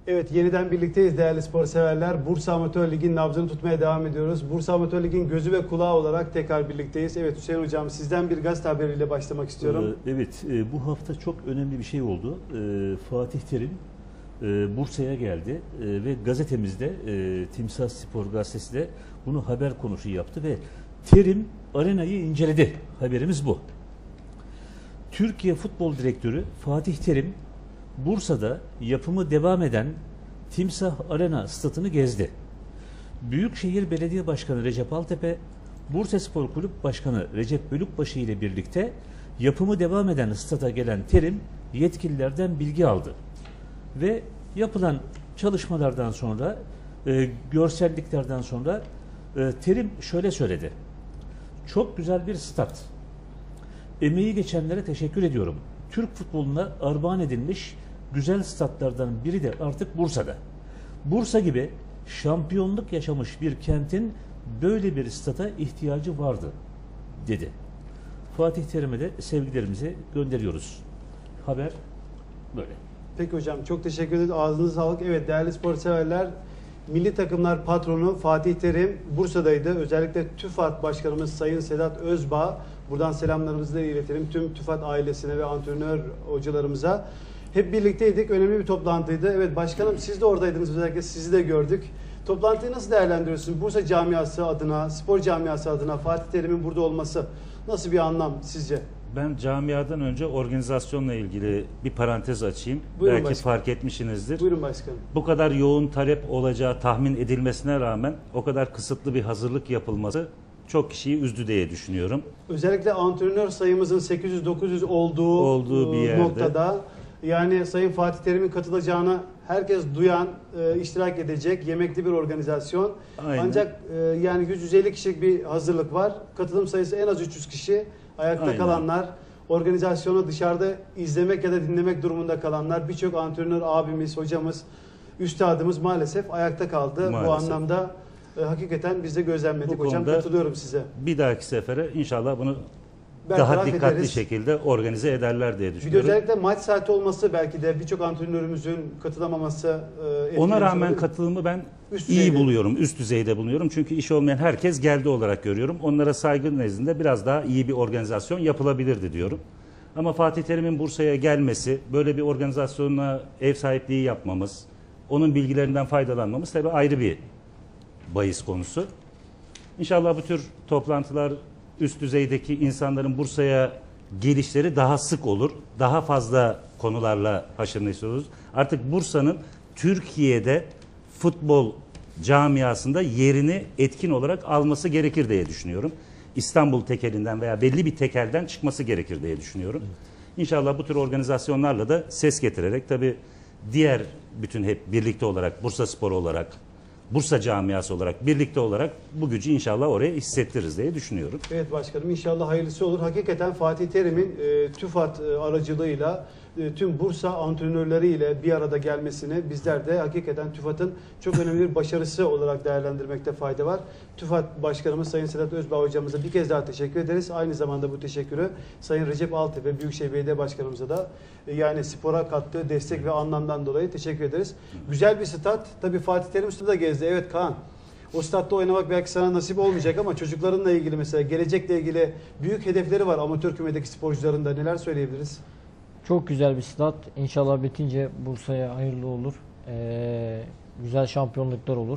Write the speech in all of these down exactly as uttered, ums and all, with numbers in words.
Evet, yeniden birlikteyiz değerli spor severler. Bursa Amatör Ligi'nin nabzını tutmaya devam ediyoruz. Bursa Amatör Ligi'nin gözü ve kulağı olarak tekrar birlikteyiz. Evet Hüseyin Hocam, sizden bir gazete haberiyle başlamak istiyorum. Ee, evet, e, bu hafta çok önemli bir şey oldu. E, Fatih Terim e, Bursa'ya geldi e, ve gazetemizde, e, Timsah Spor gazetesi de bunu haber konusu yaptı ve Terim arenayı inceledi. Haberimiz bu. Türkiye Futbol Direktörü Fatih Terim Bursa'da yapımı devam eden Timsah Arena stadını gezdi. Büyükşehir Belediye Başkanı Recep Altepe, Bursaspor Kulüp Başkanı Recep Bölükbaşı ile birlikte yapımı devam eden stada gelen Terim yetkililerden bilgi aldı. Ve yapılan çalışmalardan sonra, e, görselliklerden sonra e, Terim şöyle söyledi. Çok güzel bir stat. Emeği geçenlere teşekkür ediyorum. Türk futboluna armağan edilmiş güzel statlardan biri de artık Bursa'da. Bursa gibi şampiyonluk yaşamış bir kentin böyle bir stada ihtiyacı vardı, dedi. Fatih Terim'e de sevgilerimizi gönderiyoruz. Haber böyle. Peki hocam, çok teşekkür ederiz. Ağzınıza sağlık. Evet değerli spor severler, milli takımlar patronu Fatih Terim Bursa'daydı. Özellikle TÜFAD Başkanımız Sayın Sedat Özbağ, buradan selamlarımızı da iletelim tüm TÜFAD ailesine ve antrenör hocalarımıza. Hep birlikteydik. Önemli bir toplantıydı. Evet başkanım, siz de oradaydınız. Özellikle sizi de gördük. Toplantıyı nasıl değerlendiriyorsunuz? Bursa camiası adına, spor camiası adına Fatih Terim'in burada olması nasıl bir anlam sizce? Ben camiadan önce organizasyonla ilgili bir parantez açayım. Buyurun Belki başkanım. fark etmişsinizdir. Buyurun başkanım. Bu kadar yoğun talep olacağı tahmin edilmesine rağmen o kadar kısıtlı bir hazırlık yapılması çok kişiyi üzdü diye düşünüyorum. Özellikle antrenör sayımızın sekiz yüz dokuz yüz olduğu, olduğu bir yerde. noktada, yani Sayın Fatih Terim'in katılacağını herkes duyan, e, iştirak edecek yemekli bir organizasyon. Aynen. Ancak e, yani yüz yüz elli kişilik bir hazırlık var. Katılım sayısı en az üç yüz kişi. Ayakta Aynen. kalanlar, organizasyonu dışarıda izlemek ya da dinlemek durumunda kalanlar, birçok antrenör abimiz, hocamız, üstadımız maalesef ayakta kaldı. Maalesef. Bu anlamda e, hakikaten biz de gözlemledik Bu hocam. konuda Katılıyorum size. Bir dahaki sefere inşallah bunu Bertaraf daha dikkatli ederiz. şekilde organize ederler diye Bir de düşünüyorum. özellikle maç saati olması belki de birçok antrenörümüzün katılamaması e, etkilemiş Ona rağmen olabilir. katılımı ben Üst iyi düzeyde. buluyorum, üst düzeyde buluyorum. Çünkü iş olmayan herkes geldi olarak görüyorum. Onlara saygı nezdinde biraz daha iyi bir organizasyon yapılabilirdi diyorum. Ama Fatih Terim'in Bursa'ya gelmesi, böyle bir organizasyona ev sahipliği yapmamız, onun bilgilerinden faydalanmamız tabii ayrı bir bahis konusu. İnşallah bu tür toplantılar üst düzeydeki insanların Bursa'ya gelişleri daha sık olur. Daha fazla konularla haşır neşir oluruz. Artık Bursa'nın Türkiye'de futbol camiasında yerini etkin olarak alması gerekir diye düşünüyorum. İstanbul tekelinden veya belli bir tekelden çıkması gerekir diye düşünüyorum. Evet. İnşallah bu tür organizasyonlarla da ses getirerek tabii diğer bütün hep birlikte olarak Bursaspor olarak, Bursa camiası olarak birlikte olarak bu gücü inşallah oraya hissettiririz diye düşünüyorum. Evet başkanım, inşallah hayırlısı olur. Hakikaten Fatih Terim'in e, TÜFAD e, aracılığıyla e, tüm Bursa antrenörleriyle bir arada gelmesini bizler de hakikaten TÜFAD'ın çok önemli bir başarısı olarak değerlendirmekte fayda var. TÜFAD Başkanımız Sayın Sedat Özbağ hocamıza bir kez daha teşekkür ederiz. Aynı zamanda bu teşekkürü Sayın Recep Altepe Büyükşehir Belediye Başkanımıza da e, yani spora kattığı destek ve anlamdan dolayı teşekkür ederiz. Güzel bir stat. Tabii Fatih Terim stada gezdi. Evet Kaan. O statta oynamak belki sana nasip olmayacak ama çocuklarınla ilgili mesela gelecekle ilgili büyük hedefleri var amatör kümedeki sporcuların da. Neler söyleyebiliriz? Çok güzel bir stat. İnşallah bitince Bursa'ya hayırlı olur. Ee, güzel şampiyonluklar olur.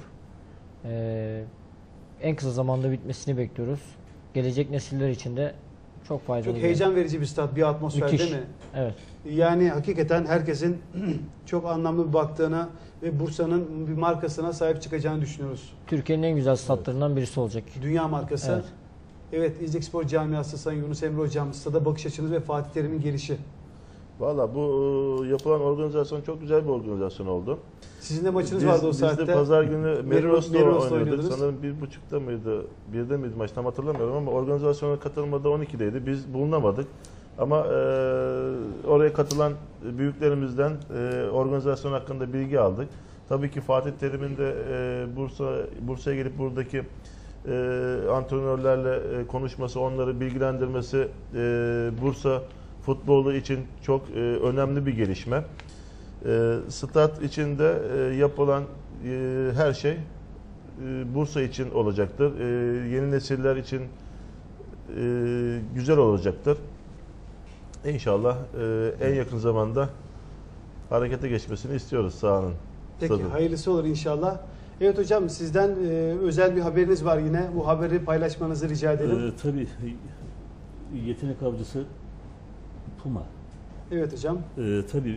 Ee, en kısa zamanda bitmesini bekliyoruz. Gelecek nesiller için de çok faydalı. Çok heyecan verici bir stat, bir atmosfer Müthiş. değil mi? Evet. Yani hakikaten herkesin çok anlamlı bir baktığına ve Bursa'nın bir markasına sahip çıkacağını düşünüyoruz. Türkiye'nin en güzel statlarından birisi olacak. Dünya markası. Evet. Evet, İznik Spor Camiası Sayın Yunus Emre Hocam, stada bakış açınız ve Fatih Terim'in gelişi. Valla bu yapılan organizasyon çok güzel bir organizasyon oldu. Sizin de maçınız biz, vardı o biz saatte. Biz de pazar günü Meriros'ta Meriros'ta oynadık. oynuyordunuz. Sanırım bir buçukta mıydı, birde miydi maç tam hatırlamıyorum ama organizasyona katılmada on ikideydi. Biz bulunamadık. Ama e, oraya katılan büyüklerimizden e, organizasyon hakkında bilgi aldık. Tabii ki Fatih Terim'in de e, Bursa Bursa'ya gelip buradaki e, antrenörlerle e, konuşması, onları bilgilendirmesi e, Bursa futbolu için çok e, önemli bir gelişme. E, stat içinde e, yapılan e, her şey e, Bursa için olacaktır. E, yeni nesiller için e, güzel olacaktır. İnşallah e, en yakın zamanda harekete geçmesini istiyoruz sahanın. Peki Stadı. hayırlısı olur inşallah. Evet hocam sizden e, özel bir haberiniz var yine. Bu haberi paylaşmanızı rica edelim. Ee, tabii yetenek avcısı Puma. Evet hocam. Ee, tabii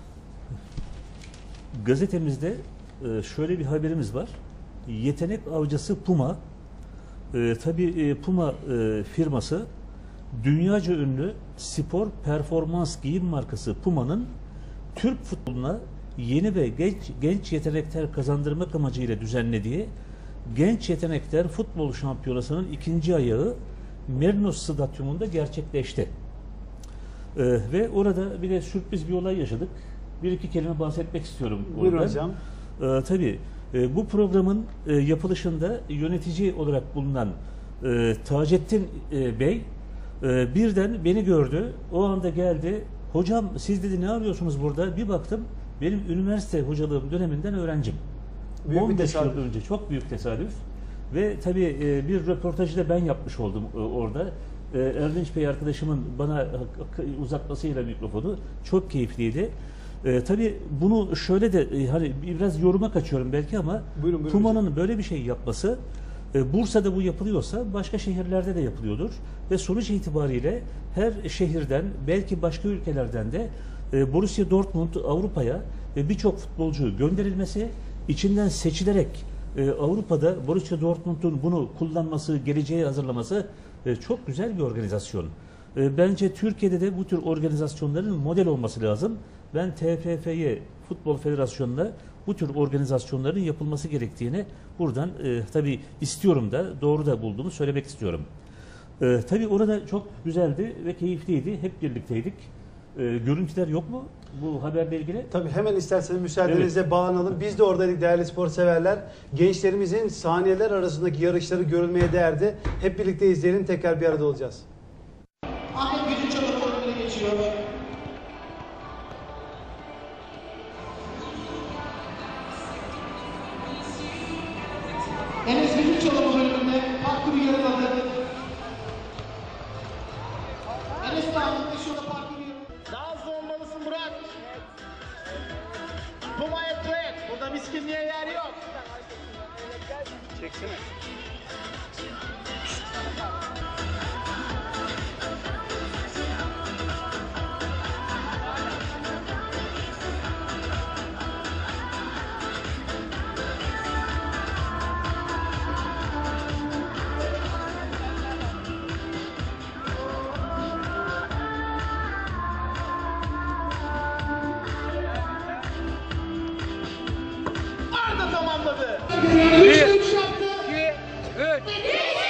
gazetemizde e, şöyle bir haberimiz var. Yetenek avcısı Puma. Ee, tabii e, Puma e, firması dünyaca ünlü spor performans giyim markası Puma'nın Türk futboluna yeni ve genç, genç yetenekler kazandırmak amacıyla düzenlediği Genç Yetenekler Futbol Şampiyonası'nın ikinci ayağı Merinos Stadyumunda gerçekleşti. Ee, ve orada bir de sürpriz bir olay yaşadık. Bir iki kelime bahsetmek istiyorum. Buyurun oradan. hocam. Ee, tabii e, bu programın e, yapılışında yönetici olarak bulunan e, Taceddin e, Bey e, birden beni gördü. O anda geldi. Hocam siz dedi ne arıyorsunuz burada? Bir baktım benim üniversite hocalığım döneminden öğrencim. Büyük bir on beş tesadüf. yıl önce çok büyük tesadüf. Ve tabii e, bir röportajı da ben yapmış oldum e, orada. E, Erdinç Bey arkadaşımın bana uzatmasıyla mikrofonu çok keyifliydi. E, tabii bunu şöyle de e, hani biraz yoruma kaçıyorum belki ama Buyurun, buyurun Puma'nın böyle bir şey yapması e, Bursa'da bu yapılıyorsa başka şehirlerde de yapılıyordur ve sonuç itibariyle her şehirden belki başka ülkelerden de e, Borussia Dortmund Avrupa'ya e, birçok futbolcu gönderilmesi, içinden seçilerek e, Avrupa'da Borussia Dortmund'un bunu kullanması, geleceğe hazırlaması e, çok güzel bir organizasyon. E, bence Türkiye'de de bu tür organizasyonların model olması lazım. Ben T F F'ye, Futbol Federasyonu'na bu tür organizasyonların yapılması gerektiğini buradan e, tabii istiyorum da doğru da bulduğumu söylemek istiyorum. E, tabii orada çok güzeldi ve keyifliydi. Hep birlikteydik. E, görüntüler yok mu bu haberle ilgili? Tabii hemen isterseniz müsaadenizle bağlanalım. Biz de oradaydık değerli spor severler. Gençlerimizin saniyeler arasındaki yarışları görülmeye değerdi. Hep birlikte izleyelim, tekrar bir arada olacağız. Ahmet Gücü Çalık oyununa geçiyor. Enes Gücü Çalık bölümünde parkuru yarıladı. Enes Dağlı'nda şurada parkuru yarıladı. Daha hızlı olmalısın Burak. Puma'ya duet. Burada miskinliğe yer yok. Çeksene. Arda tamamladı. Bir, iki, üç.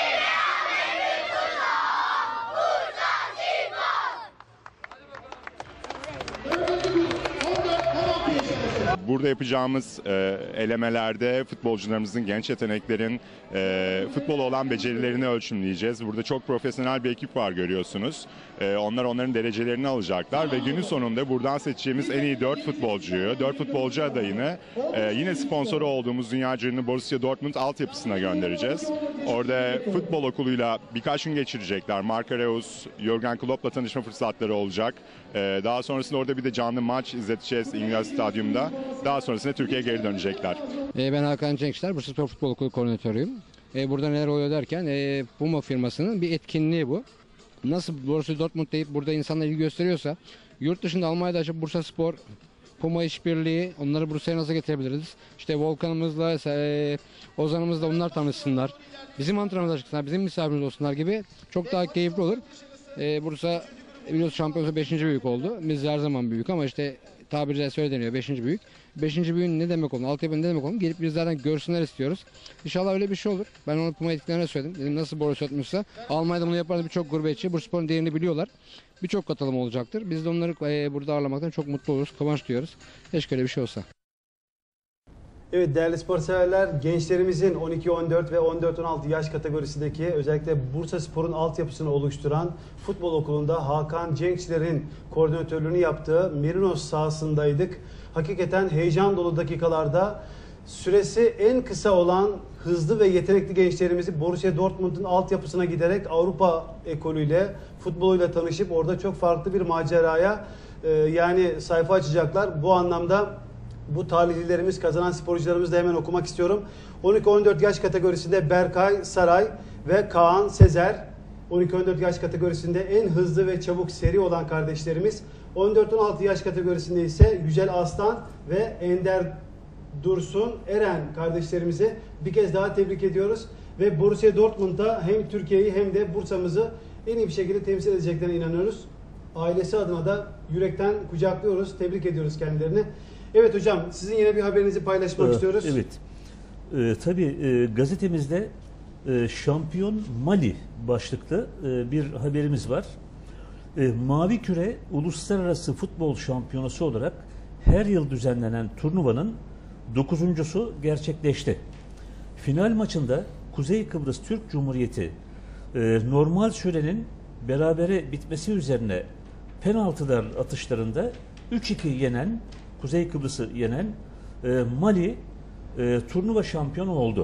Burada yapacağımız e, elemelerde futbolcularımızın, genç yeteneklerin e, futbola olan becerilerini ölçümleyeceğiz. Burada çok profesyonel bir ekip var görüyorsunuz. E, onlar onların derecelerini alacaklar ve günün sonunda buradan seçeceğimiz en iyi dört futbolcuyu, dört futbolcu adayını e, yine sponsoru olduğumuz dünyaca ünlü Borussia Dortmund altyapısına göndereceğiz. Orada futbol okuluyla birkaç gün geçirecekler. Mark Reus, Jürgen Klopp'la tanışma fırsatları olacak. E, daha sonrasında orada bir de canlı maç izleteceğiz İngiliz Stadyum'da. Daha sonrasında Türkiye'ye geri dönecekler. E, ben Hakan Cenkçler, Bursa Spor Futbol Okulu koordinatörüyüm. E, burada neler oluyor derken e, Puma firmasının bir etkinliği bu. Nasıl Borussia Dortmund deyip burada insanlar ilgi gösteriyorsa yurt dışında Almanya'da açıp Bursa Spor, Puma işbirliği, onları Bursa'ya nasıl getirebiliriz? İşte Volkan'ımızla, e, Ozan'ımızla onlar tanışsınlar. Bizim antrenörümüz açıksınlar, bizim misafirimiz olsunlar gibi çok daha keyifli olur. E, Bursa biliyorsunuz şampiyonası beşinci büyük oldu. Biz her zaman büyük ama işte tabiri caizse öyle deniyor beşinci büyük. beşinci büyüğün ne demek olduğunu, altyapının ne demek olduğunu gelip bizlerden görsünler istiyoruz. İnşallah öyle bir şey olur. Ben onu Puma etkilerine söyledim. Dedim nasıl Borussia Dortmund'sa Almanya'da bunu yapan birçok gurbetçi Bursaspor'un değerini biliyorlar. Birçok katılım olacaktır. Biz de onları e, burada ağırlamaktan çok mutlu oluruz, kıvanç duyuyoruz. Keşke öyle bir şey olsa. Evet değerli spor severler, gençlerimizin on iki on dört ve on dört on altı yaş kategorisindeki özellikle Bursaspor'un altyapısını oluşturan futbol okulunda Hakan Cenkçiler'in koordinatörlüğünü yaptığı Merinos sahasındaydık. Hakikaten heyecan dolu dakikalarda süresi en kısa olan hızlı ve yetenekli gençlerimizi Borussia Dortmund'un altyapısına giderek Avrupa ekolüyle, futboluyla tanışıp orada çok farklı bir maceraya e, yani sayfa açacaklar. Bu anlamda bu talihlilerimiz, kazanan sporcularımızı da hemen okumak istiyorum. on iki on dört yaş kategorisinde Berkay Saray ve Kaan Sezer. on iki on dört yaş kategorisinde en hızlı ve çabuk seri olan kardeşlerimiz. on dört on altı yaş kategorisinde ise Yücel Aslan ve Ender Dursun Eren kardeşlerimizi bir kez daha tebrik ediyoruz. Ve Borussia Dortmund'da hem Türkiye'yi hem de Bursa'mızı en iyi bir şekilde temsil edeceklerine inanıyoruz. Ailesi adına da yürekten kucaklıyoruz, tebrik ediyoruz kendilerini. Evet hocam, sizin yine bir haberinizi paylaşmak Ee, istiyoruz. Evet. Ee, tabii e, gazetemizde e, Şampiyon Mali başlıklı e, bir haberimiz var. E, Mavi Küre Uluslararası Futbol Şampiyonası olarak her yıl düzenlenen turnuvanın dokuzuncusu gerçekleşti. Final maçında Kuzey Kıbrıs Türk Cumhuriyeti e, normal sürenin berabere bitmesi üzerine penaltılar atışlarında üç iki yenen, Kuzey Kıbrıs'ı yenen e, Mali e, turnuva şampiyonu oldu.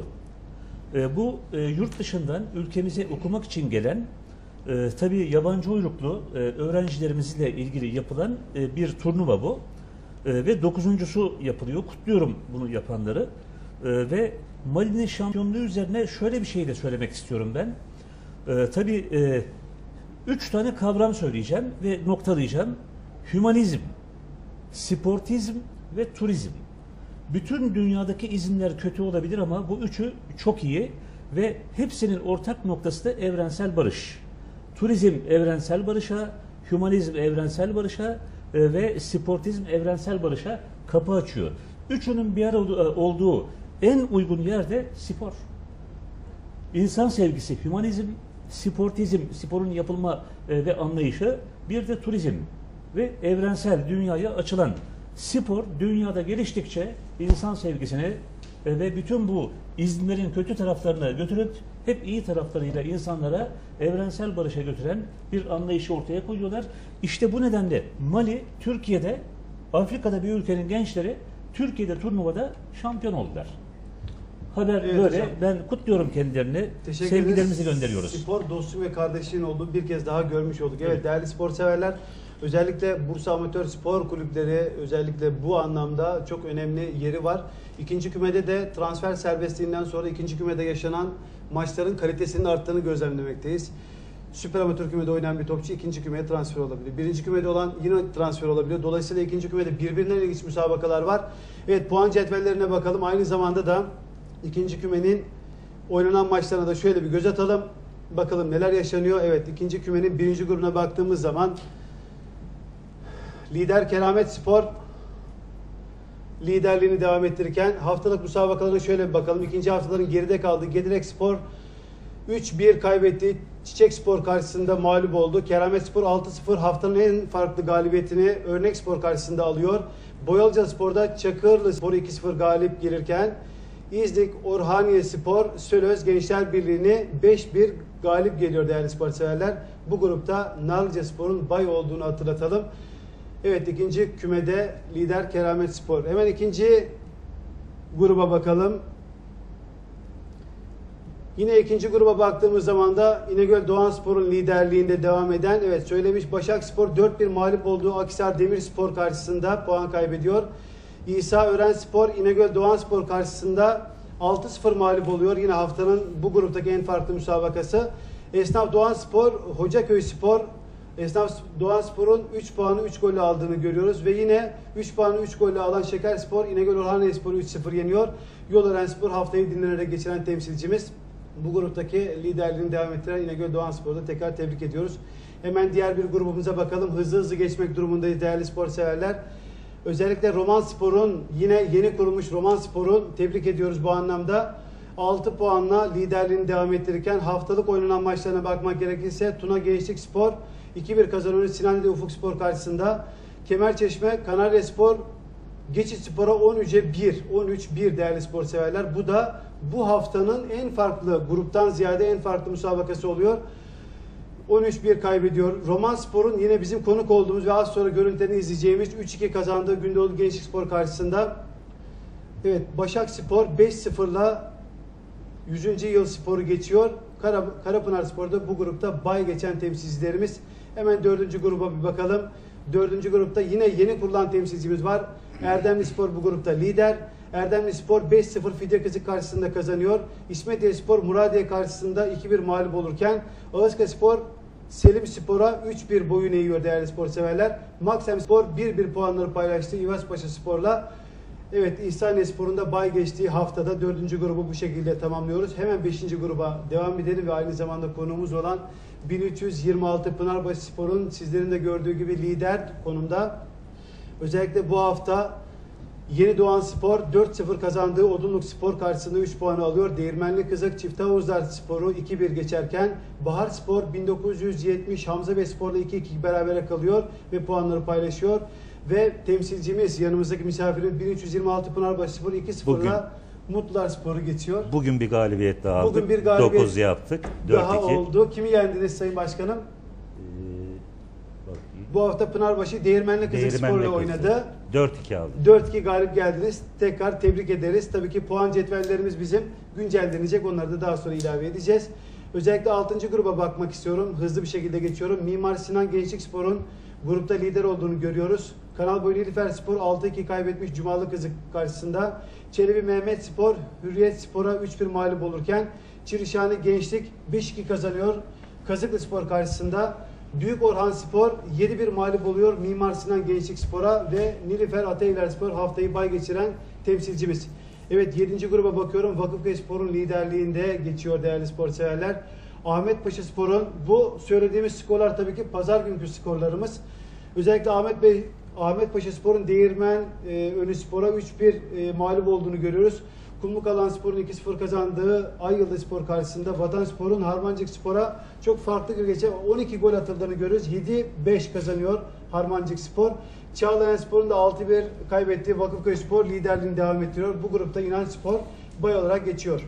E, bu e, yurt dışından ülkemize okumak için gelen e, tabii yabancı uyruklu e, öğrencilerimizle ilgili yapılan e, bir turnuva bu. E, ve dokuzuncusu yapılıyor. Kutluyorum bunu yapanları. E, ve Mali'nin şampiyonluğu üzerine şöyle bir şey de söylemek istiyorum ben. E, tabii e, üç tane kavram söyleyeceğim ve noktalayacağım. Hümanizm, sportizm ve turizm. Bütün dünyadaki izinler kötü olabilir ama bu üçü çok iyi ve hepsinin ortak noktası da evrensel barış. Turizm evrensel barışa, hümanizm evrensel barışa e, ve sportizm evrensel barışa kapı açıyor. Üçünün bir arada olduğu en uygun yerde spor. İnsan sevgisi, hümanizm, sportizm, sporun yapılma e, ve anlayışı, bir de turizm ve evrensel dünyaya açılan spor dünyada geliştikçe insan sevgisini e, ve bütün bu izinlerin kötü taraflarını götürüp hep iyi taraflarıyla insanlara evrensel barışa götüren bir anlayışı ortaya koyuyorlar. İşte bu nedenle Mali, Türkiye'de, Afrika'da bir ülkenin gençleri Türkiye'de turnuvada şampiyon oldular. Haber Evet böyle. hocam. Ben kutluyorum kendilerini. Teşekkür Sevgilerimizi ederiz. gönderiyoruz. Spor dostluğu ve kardeşliğin olduğu bir kez daha görmüş olduk. Evet, Evet. değerli spor severler, özellikle Bursa Amatör Spor Kulüpleri özellikle bu anlamda çok önemli yeri var. İkinci kümede de transfer serbestliğinden sonra ikinci kümede yaşanan maçların kalitesinin arttığını gözlemlemekteyiz. Süper amatör kümede oynayan bir topçu ikinci kümeye transfer olabilir. Birinci kümede olan yine transfer olabilir. Dolayısıyla ikinci kümede birbirinden ilginç müsabakalar var. Evet, puan cetvellerine bakalım. Aynı zamanda da ikinci kümenin oynanan maçlarına da şöyle bir göz atalım. Bakalım neler yaşanıyor. Evet, ikinci kümenin birinci grubuna baktığımız zaman lider Keramet Spor liderliğini devam ettirirken haftalık müsabakalarına şöyle bir bakalım. İkinci haftaların geride kaldığı Gedirek Spor üç bir kaybetti. Çiçek Spor karşısında mağlup oldu. Keramet Spor altı sıfır haftanın en farklı galibiyetini Örnek Spor karşısında alıyor. Boyalıca Spor'da Çakırlı Spor iki sıfır galip gelirken İznik Orhaniye Spor Sölöz Gençler Birliği'ni beş bir galip geliyor değerli spor severler. Bu grupta Narlıca Spor'un bay olduğunu hatırlatalım. Evet, ikinci kümede lider Keramet Spor. Hemen ikinci gruba bakalım. Yine ikinci gruba baktığımız zaman da İnegöl Doğanspor'un liderliğinde devam eden, evet söylemiş, Başakspor dört bir mağlup olduğu Akhisar Demirspor karşısında puan kaybediyor. İsa Örenspor İnegöl Doğanspor karşısında altı sıfır mağlup oluyor. Yine haftanın bu gruptaki en farklı müsabakası. Esnaf Doğanspor Hocaköy Spor, Esnaf Doğanspor'un üç puanı üç golle aldığını görüyoruz ve yine üç puanı üç golle alan Şekerspor İnegöl Orhaniyespor'u üç sıfır yeniyor. Yolörenspor haftayı dinlenerek geçiren temsilcimiz. Bu gruptaki liderliğini devam ettiren İnegöl Doğanspor'da tekrar tebrik ediyoruz. Hemen diğer bir grubumuza bakalım. Hızlı hızlı geçmek durumundayız değerli spor severler. Özellikle Romanspor'un, yine yeni kurulmuş Romanspor'un tebrik ediyoruz bu anlamda. altı puanla liderliğini devam ettirirken haftalık oynanan maçlarına bakmak gerekirse Tuna Gençlik Spor iki bir kazanıyor Sinanlı Ufuk Spor karşısında. Kemerçeşme Kanarya Spor Geçitspor'a on üçe bir, on üç bir değerli spor severler. Bu da bu haftanın en farklı, gruptan ziyade en farklı müsabakası oluyor. on üç bir kaybediyor. Romanspor'un yine bizim konuk olduğumuz ve az sonra görüntülerini izleyeceğimiz üç iki kazandığı Gündoğdu Gençlik Spor karşısında. Evet, Başakspor beş sıfırla yüzüncü yıl sporu geçiyor. Kara, Karapınar Spor'da bu grupta bay geçen temsilcilerimiz. Hemen dördüncü gruba bir bakalım. Dördüncü grupta yine yeni kurulan temsilcimiz var. Erdemli Spor bu grupta lider. Erdemli Spor beş sıfır Fidye Kızık karşısında kazanıyor. İsmetiye Spor Muradiye karşısında iki bir mağlup olurken Ağızka Spor Selim Spor'a üç bir boyun eğiyor değerli spor severler. Maksem Spor bir bir puanları paylaştı İvaspaşa Spor'la. Evet, İhsaniye Spor'un da bay geçtiği haftada dördüncü grubu bu şekilde tamamlıyoruz. Hemen beşinci gruba devam edelim ve aynı zamanda konuğumuz olan bin üç yüz yirmi altı Pınarbaşı Spor'un sizlerin de gördüğü gibi lider konumda. Özellikle bu hafta Yeni Doğan Spor dört sıfır kazandığı Odunluk Spor karşısında üç puanı alıyor. Değirmenli Kızık Çift Havuzlar Spor'u iki bir geçerken Bahar Spor bin dokuz yüz yetmiş Hamza Bey Spor'la iki iki berabere kalıyor ve puanları paylaşıyor. Ve temsilcimiz, yanımızdaki misafirimiz bin üç yüz yirmi altı Pınarbaşı Spor iki sıfırla Mutlular Spor'u geçiyor. Bugün bir galibiyet daha aldık. Bugün bir galibiyet dokuz yaptık. dört iki. Daha oldu. Kimi yendiniz Sayın Başkanım? Bu hafta Pınarbaşı Değirmenli Kızık Spor'la oynadı. dört iki aldı. dört iki galip geldiniz. Tekrar tebrik ederiz. Tabii ki puan cetvellerimiz bizim güncellenecek. Onları da daha sonra ilave edeceğiz. Özellikle altıncı gruba bakmak istiyorum. Hızlı bir şekilde geçiyorum. Mimar Sinan Gençlik Spor'un grupta lider olduğunu görüyoruz. Kanalboyu Nilüfer Spor altı iki kaybetmiş Cumalı Kızık karşısında. Çelebi Mehmet Spor Hürriyet Spor'a üç bir mağlup olurken Çirişhane Gençlik beş iki kazanıyor Kazıklı Spor karşısında. Büyük Orhan Spor yedi bir mağlup oluyor Mimar Sinan Gençlik Spor'a ve Nilüfer Ataylar Spor haftayı bay geçiren temsilcimiz. Evet, yedinci gruba bakıyorum. Vakıfköy Spor'un liderliğinde geçiyor değerli spor severler. Ahmet Paşa Spor'un, bu söylediğimiz skorlar tabii ki pazar günkü skorlarımız. Özellikle Ahmet Bey Ahmet Paşa Spor'un Değirmen e, Önü Spor'a üç bir e, mağlup olduğunu görüyoruz. Kumlukalan Spor'un iki sıfır kazandığı Ay Yıldız Spor karşısında Vatan Spor'un Harmancık Spor'a çok farklı bir geçen on iki gol atıldığını görüyoruz. yedi beş kazanıyor Harmancık Spor. Çağlayan Spor'un da altı bir kaybettiği Vakıfköy Spor liderliğini devam ettiriyor. Bu grupta İnanç Spor bay olarak geçiyor.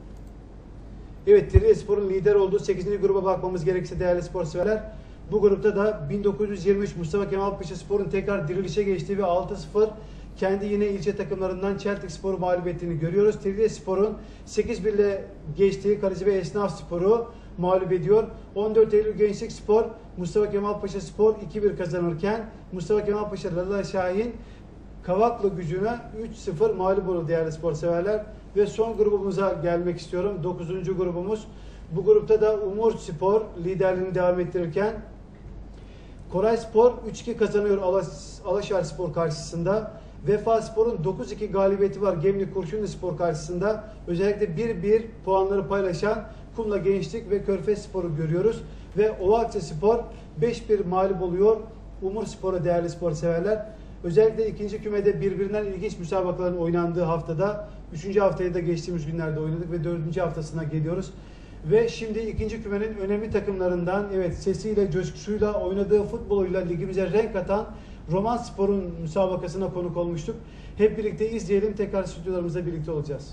Evet, Trilye Spor'un lider olduğu sekizinci gruba bakmamız gerekirse değerli spor severler. Bu grupta da bin dokuz yüz yirmi üç Mustafa Kemal Paşa Spor'un tekrar dirilişe geçtiği ve altı sıfır kendi yine ilçe takımlarından Çeltik Spor'u mağlup ettiğini görüyoruz. Trilye Spor'un sekiz bir ile geçtiği Kaleci ve Esnaf Spor'u mağlup ediyor. on dört Eylül Gençlik Spor Mustafa Kemal Paşa Spor iki bir kazanırken Mustafa Kemal Paşa Lala Şahin Kavaklı Gücü'ne üç sıfır mağlup oldu değerli spor severler. Ve son grubumuza gelmek istiyorum. dokuzuncu grubumuz. Bu grupta da Umur Spor liderliğini devam ettirirken Koray Spor üç iki kazanıyor Alaşar Spor karşısında. Vefa Spor'un dokuz iki galibiyeti var Gemlik Kurşunlu Spor karşısında. Özellikle bir bir puanları paylaşan Kumla Gençlik ve Körfez Spor'u görüyoruz. Ve Ovakça Spor beş bir mağlup oluyor Umur Spor'a değerli spor severler. Özellikle ikinci kümede birbirinden ilginç müsabakaların oynandığı haftada, üçüncü haftayı da geçtiğimiz günlerde oynadık ve dördüncü haftasına geliyoruz. Ve şimdi ikinci kümenin önemli takımlarından, evet, sesiyle, coşkusuyla, oynadığı futboluyla ligimize renk atan Romanspor'un müsabakasına konuk olmuştuk. Hep birlikte izleyelim, tekrar stüdyolarımızda birlikte olacağız.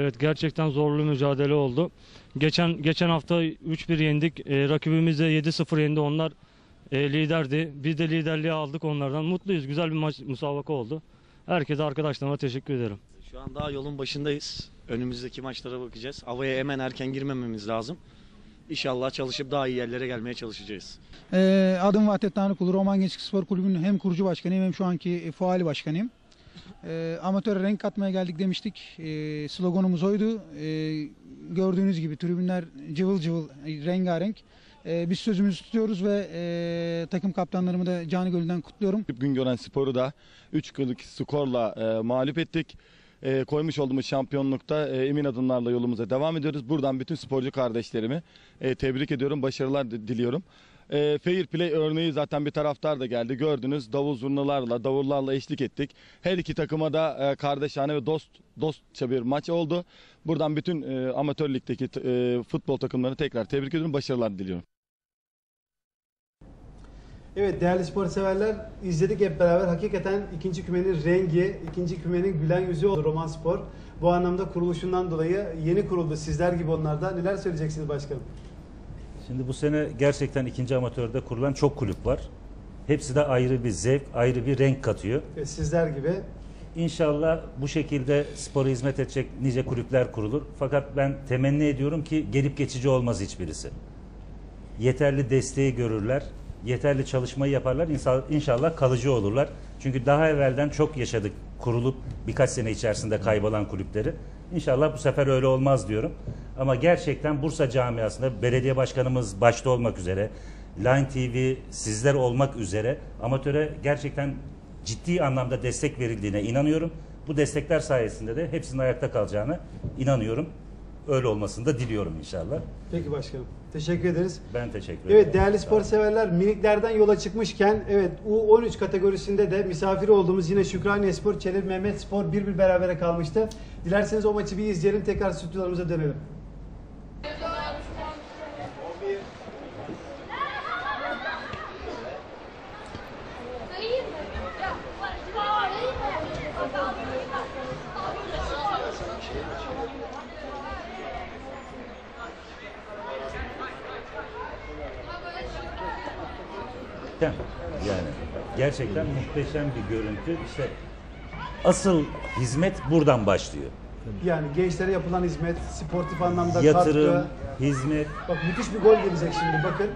Evet, gerçekten zorlu mücadele oldu. Geçen geçen hafta üç bir yendik. E, rakibimiz de yedi sıfır yendi. Onlar e, liderdi. Biz de liderliği aldık onlardan. Mutluyuz. Güzel bir maç, müsabaka oldu. Herkese, arkadaşlarıma teşekkür ederim. Şu an daha yolun başındayız. Önümüzdeki maçlara bakacağız. Havaya hemen erken girmememiz lazım. İnşallah çalışıp daha iyi yerlere gelmeye çalışacağız. Ee, adım Vahdet Tanrıkulu. Roman Gençlik Spor Kulübü'nün hem kurucu başkanıyım hem şu anki faali başkanıyım. Ee, amatöre renk katmaya geldik demiştik. Ee, sloganımız oydu. Ee, gördüğünüz gibi tribünler cıvıl cıvıl, rengarenk. Ee, biz sözümüzü tutuyoruz ve e, takım kaptanlarımı da canı gönülden kutluyorum. Güngören Spor'u da üç birlik skorla e, mağlup ettik. E, koymuş olduğumuz şampiyonlukta e, emin adımlarla yolumuza devam ediyoruz. Buradan bütün sporcu kardeşlerimi e, tebrik ediyorum, başarılar diliyorum. E, Fair Play örneği zaten bir taraftar da geldi. Gördünüz, davul zurnalarla, davullarla eşlik ettik. Her iki takıma da e, kardeşane ve dost dostça bir maç oldu. Buradan bütün e, amatör ligdeki e, futbol takımlarını tekrar tebrik ediyorum, başarılar diliyorum. Evet değerli spor severler, izledik hep beraber. Hakikaten ikinci kümenin rengi, ikinci kümenin gülen yüzü oldu Roman Spor. Bu anlamda kuruluşundan dolayı yeni kuruldu. Sizler gibi onlar da. Neler söyleyeceksiniz başkanım? Şimdi bu sene gerçekten ikinci amatörde kurulan çok kulüp var. Hepsi de ayrı bir zevk, ayrı bir renk katıyor. Ve sizler gibi. İnşallah bu şekilde spora hizmet edecek nice kulüpler kurulur. Fakat ben temenni ediyorum ki gelip geçici olmaz hiçbirisi. Yeterli desteği görürler. Yeterli çalışmayı yaparlar, inşallah kalıcı olurlar. Çünkü daha evvelden çok yaşadık kurulup birkaç sene içerisinde kaybolan kulüpleri. İnşallah bu sefer öyle olmaz diyorum. Ama gerçekten Bursa camiasında belediye başkanımız başta olmak üzere, Line T V, sizler olmak üzere amatöre gerçekten ciddi anlamda destek verildiğine inanıyorum. Bu destekler sayesinde de hepsinin ayakta kalacağına inanıyorum. Öyle olmasını da diliyorum inşallah. Peki başkanım. Teşekkür ederiz. Ben teşekkür ederim. Evet değerli spor severler, miniklerden yola çıkmışken evet U on üç kategorisinde de misafiri olduğumuz yine Şükraniye Spor, Çelebi Mehmet Spor bir bir berabere kalmıştı. Dilerseniz o maçı bir izleyelim, tekrar stüdyolarımıza dönelim. Yani gerçekten muhteşem bir görüntü. İşte asıl hizmet buradan başlıyor. Yani gençlere yapılan hizmet, sportif anlamda yatırım, katkı. hizmet. Bak müthiş bir gol gelecek şimdi bakın.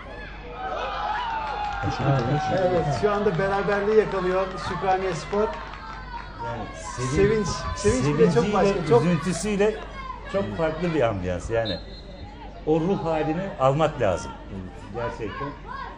Evet şu anda beraberliği yakalıyor Şükraniye Spor. Yani sevinç, sevinç bile çok başka. Çok... Üzüntüsüyle çok farklı bir ambiyans yani. O ruh halini almak lazım. Gerçekten.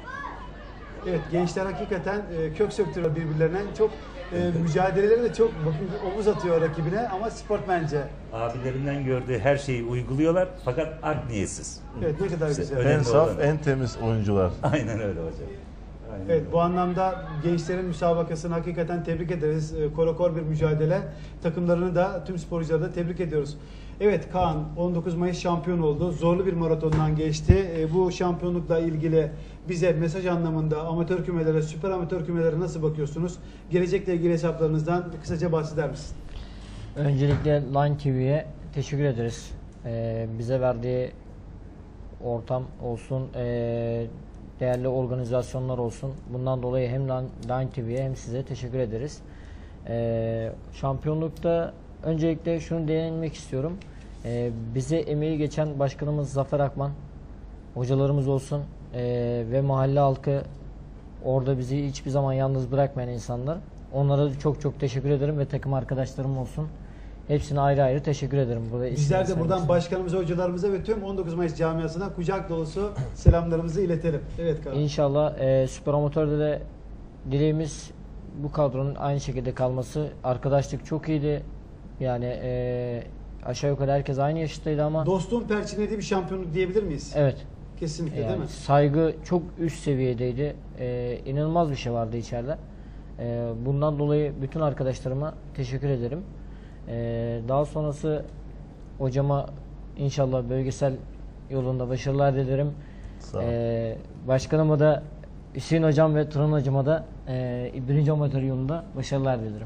Evet gençler hakikaten e, kök söktürüyor birbirlerine. Çok e, mücadeleleri de çok bakın, omuz atıyor rakibine ama sportmence. Abilerinden gördüğü her şeyi uyguluyorlar fakat art niyetsiz. Evet ne kadar güzel. En saf, en temiz oyuncular. Aynen öyle hocam. Aynen evet öyle. Bu anlamda gençlerin müsabakasını hakikaten tebrik ederiz. E, korokor bir mücadele. Takımlarını da tüm sporcuları da tebrik ediyoruz. Evet Kaan on dokuz Mayıs şampiyon oldu. Zorlu bir maratondan geçti. E, bu şampiyonlukla ilgili bize mesaj anlamında amatör kümelere, süper amatör kümelere nasıl bakıyorsunuz? Gelecekle ilgili hesaplarınızdan kısaca bahseder misin? Öncelikle Line T V'ye teşekkür ederiz. Ee, bize verdiği ortam olsun, ee, değerli organizasyonlar olsun. Bundan dolayı hem Line T V'ye hem size teşekkür ederiz. Ee, şampiyonlukta öncelikle şunu değinmek istiyorum. Ee, bize emeği geçen başkanımız Zafer Akman, hocalarımız olsun ee, ve mahalle halkı, orada bizi hiçbir zaman yalnız bırakmayan insanlar. Onlara çok çok teşekkür ederim ve takım arkadaşlarım olsun. Hepsine ayrı ayrı teşekkür ederim. Burada bizler de buradan başkanımıza, hocalarımıza ve tüm on dokuz Mayıs camiasına kucak dolusu selamlarımızı iletelim. Evet Kaan. İnşallah e, Süper Amatör'de de dileğimiz bu kadronun aynı şekilde kalması. Arkadaşlık çok iyiydi. Yani e, aşağı yukarı herkes aynı yaştaydı ama. Dostluğun perçinlediği bir şampiyonluk diyebilir miyiz? Evet. Kesinlikle yani değil mi? Saygı çok üst seviyedeydi. E, inanılmaz bir şey vardı içeride. E, bundan dolayı bütün arkadaşlarıma teşekkür ederim. E, daha sonrası hocama inşallah bölgesel yolunda başarılar dilerim. E, başkanıma da Hüseyin hocam ve Turan hocama da e, birinci amatör yolunda başarılar dilerim.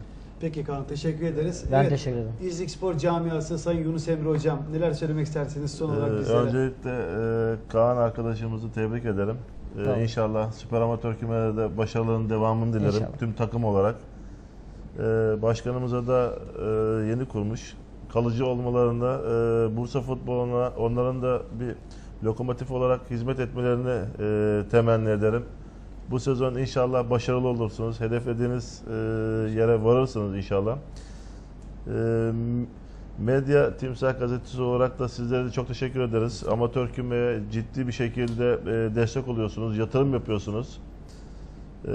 Peki Kaan, teşekkür ederiz. Ben teşekkür ederim. İznik Spor Camiası Sayın Yunus Emre Hocam, neler söylemek istersiniz son olarak Ee, bizlere? öncelikle e, Kaan arkadaşımızı tebrik ederim. Ee, Tamam. İnşallah süper amatör kümelerde başarıların devamını dilerim İnşallah. tüm takım olarak. Ee, başkanımıza da e, yeni kurmuş. Kalıcı olmalarında e, Bursa futboluna onların da bir lokomotif olarak hizmet etmelerini e, temenni ederim. Bu sezon inşallah başarılı olursunuz. Hedeflediğiniz e, yere varırsınız inşallah. E, Medya Timsah Gazetesi olarak da sizlere de çok teşekkür ederiz. Amatör kümeye ciddi bir şekilde e, destek oluyorsunuz, yatırım yapıyorsunuz. E,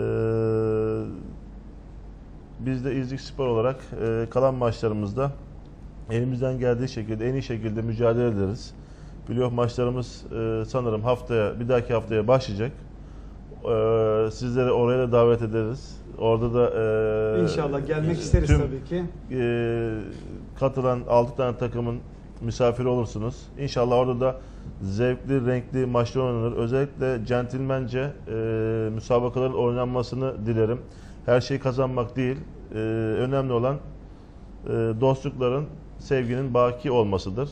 biz de İznik Spor olarak e, kalan maçlarımızda elimizden geldiği şekilde, en iyi şekilde mücadele ederiz. Playoff maçlarımız e, sanırım haftaya, bir dahaki haftaya başlayacak. E, sizleri oraya da davet ederiz. Orada da e, İnşallah gelmek isteriz tüm, tabii ki. E, katılan altı tane takımın misafiri olursunuz. İnşallah orada da zevkli, renkli maçlar oynanır. Özellikle centilmence e, müsabakaların oynanmasını dilerim. Her şeyi kazanmak değil, e, önemli olan e, dostlukların, sevginin baki olmasıdır.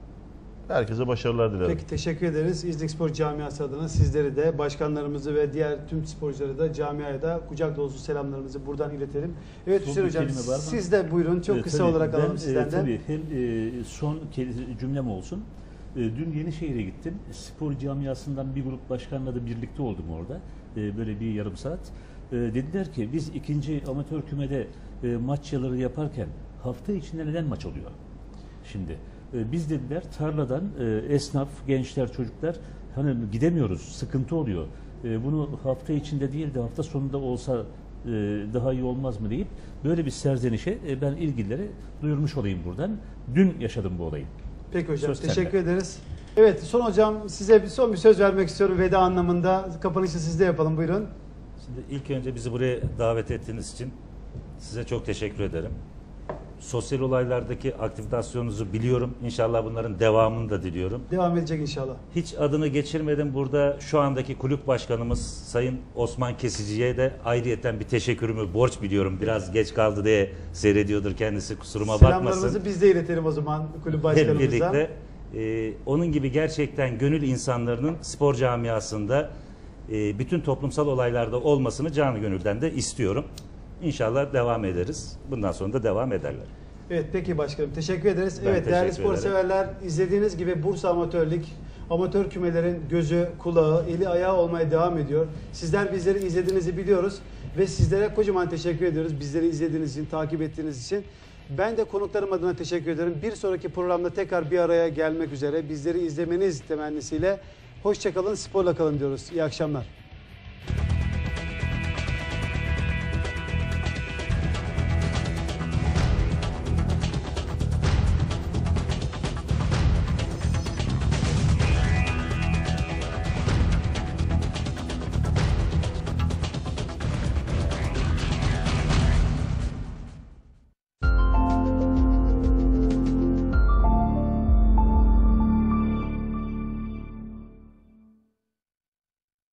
Herkese başarılar dilerim. Peki teşekkür ederiz. İznik Spor Camiası adına sizleri de, başkanlarımızı ve diğer tüm sporcuları da, camiaya da kucak dolusu selamlarımızı buradan iletelim. Evet Son Hüseyin bir Hocam, kelime var mı? siz de buyurun. Çok Ee, kısa tabii, olarak ben, alalım e, sizden de. Tabii hem e, son ke- cümlem olsun. E, dün Yenişehir'e gittim. Spor camiasından bir grup başkanla da birlikte oldum orada. E, böyle bir yarım saat. E, dediler ki biz ikinci amatör kümede e, maçları yaparken hafta içinde neden maç oluyor? Şimdi e, biz dediler tarladan e, esnaf, gençler, çocuklar hani gidemiyoruz, sıkıntı oluyor. E, bunu hafta içinde değil de hafta sonunda olsa e, daha iyi olmaz mı deyip böyle bir serzenişe e, ben ilgilileri duyurmuş olayım buradan. Dün yaşadım bu olayı. Peki hocam, Söz teşekkür sende. ederiz. Evet son hocam, size bir son bir söz vermek istiyorum veda anlamında. Kapanışı sizde yapalım, buyurun. Şimdi ilk önce bizi buraya davet ettiğiniz için size çok teşekkür ederim. Sosyal olaylardaki aktivitasyonunuzu biliyorum. İnşallah bunların devamını da diliyorum. Devam edecek inşallah. Hiç adını geçirmedim. Burada şu andaki kulüp başkanımız Sayın Osman Kesici'ye de ayrıyeten bir teşekkürümü borç biliyorum. Biraz geç kaldı diye seyrediyordur kendisi, kusuruma bakmasın. Selamlarımızı biz de iletelim o zaman kulüp Hep başkanımıza. birlikte e, onun gibi gerçekten gönül insanlarının spor camiasında e, bütün toplumsal olaylarda olmasını canı gönülden de istiyorum. İnşallah devam ederiz. Bundan sonra da devam ederler. Evet peki başkanım, teşekkür ederiz. Ben evet değerli teşekkür spor ederim. severler, izlediğiniz gibi Bursa Amatörlük, amatör kümelerin gözü, kulağı, eli ayağı olmaya devam ediyor. Sizler bizleri izlediğinizi biliyoruz ve sizlere kocaman teşekkür ediyoruz. Bizleri izlediğiniz için, takip ettiğiniz için. Ben de konuklarım adına teşekkür ederim. Bir sonraki programda tekrar bir araya gelmek üzere. Bizleri izlemeniz temennisiyle hoşça kalın, sporla kalın diyoruz. İyi akşamlar.